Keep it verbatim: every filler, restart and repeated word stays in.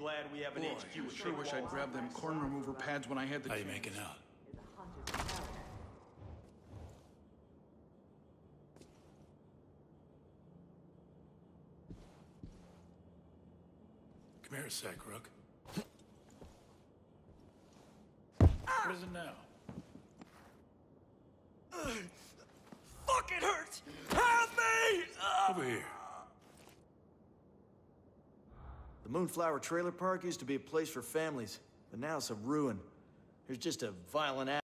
glad we have an Boy, H Q. I sure wish I'd grabbed them corn remover pads when I had the How you chance. making out? Come here a sec, Rook. What is it now? Fuck, it hurts! Help me! Over here. The Moonflower Trailer Park used to be a place for families, but now it's a ruin. There's just a violent